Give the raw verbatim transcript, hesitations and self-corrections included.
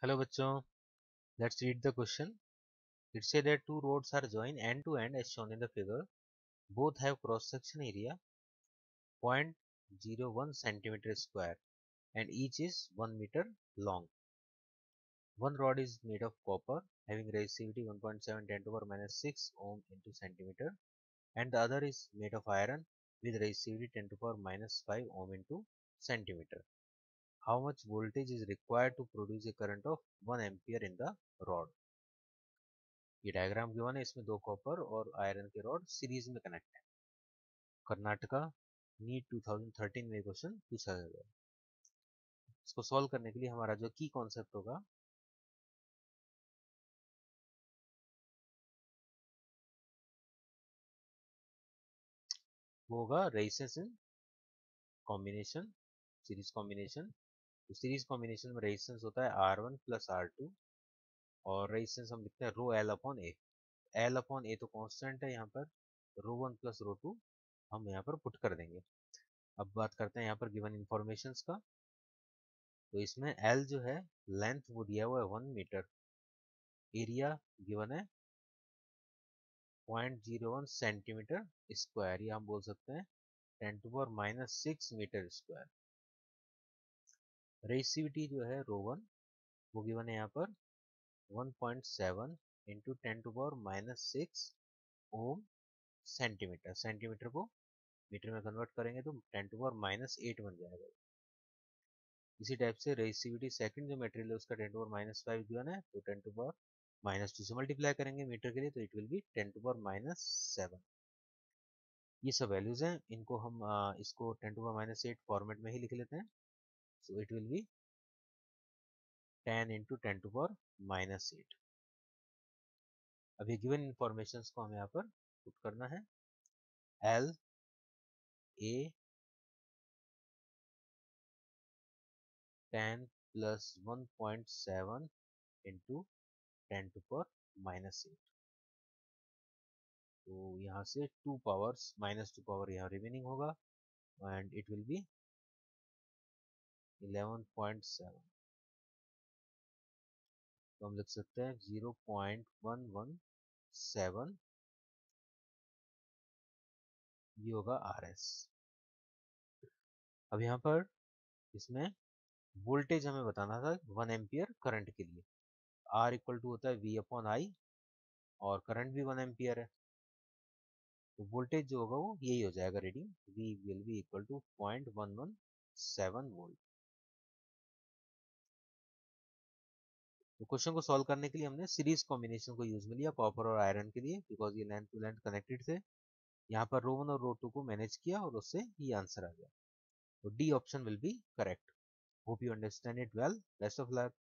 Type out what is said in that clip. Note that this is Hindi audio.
Hello bachcho, let's read the question. It says that two roads are joined end to end as shown in the figure. Both have cross section area zero point zero one centimeter square and each is one meter long. One rod is made of copper having resistivity one point seven ten to the power minus six ohm into centimeter, and the other is made of iron with resistivity ten to the power minus five ohm into centimeter. How much voltage is required to produce a current of one ampere in the rod? ये डायग्राम गिवन है, इसमें दो कॉपर और आयरन के रॉड सीरीज में कनेक्ट है। कर्नाटका नीट दो हज़ार तेरह में क्वेश्चन पूछा गया। इसको सॉल्व करने के लिए हमारा जो की कॉन्सेप्ट होगा वो होगा resistance in combination, series combination. तो सीरीज कॉम्बिनेशन में रेजिस्टेंस होता है R one plus R two और रेजिस्टेंस हम लिखते हैं rho L upon A. L upon A तो कांस्टेंट है, यहाँ पर rho one plus rho two हम यहाँ पर पुट कर देंगे। अब बात करते हैं यहाँ पर गिवन इंफॉर्मेशंस का। तो इसमें L जो है लेंथ वो दिया हुआ है वन मीटर, एरिया गिवन है zero point zero one centimetre square, या हम बोल सकते हैं ten to power minus six metre square. Resistivity जो है रो वन वो गिवन है यहाँ पर one point seven into ten to power minus six ohm centimetre. Centimetre को मीटर में कन्वर्ट करेंगे तो ten to power minus eight बन जाएगा। इसी टाइप से रेसिविटी सेकंड जो मटेरियल है उसका ten to power minus five given है, तो ten to power minus two से मल्टीप्लाई करेंगे मीटर के लिए, तो it will be ten to power minus seven. ये सब वैल्यूज हैं, इनको हम आ, इसको ten to power minus eight format में ही लिख लेते हैं। So it will be ten into ten to power minus eight. अभी गिवन इंफॉर्मेशन को हमें यहाँ पर पुट करना है। L A ten plus one point seven into ten to power minus eight. तो यहाँ से two powers minus two power यहाँ रिमेनिंग होगा and it will be eleven point seven. तो हम लिख सकते हैं zero point one one seven, ये होगा आर एस। अब यहाँ पर इसमें वोल्टेज हमें बताना था वन एम्पियर करंट के लिए। आर इक्वल टू होता है वी अपॉन आई और करंट भी वन एम्पियर है, तो वोल्टेज जो होगा वो यही हो जाएगा reading, we will be equal to point one one seven volt. तो क्वेश्चन को सॉल्व करने के लिए हमने सीरीज कॉम्बिनेशन को यूज में लिया कॉपर और आयरन के लिए, बिकॉज ये लेंथ टू लेंथ कनेक्टेड थे। यहाँ पर रो वन और रो टू को मैनेज किया और उससे ये आंसर आ गया। तो D option will be correct. Hope you understand it well. Best of luck.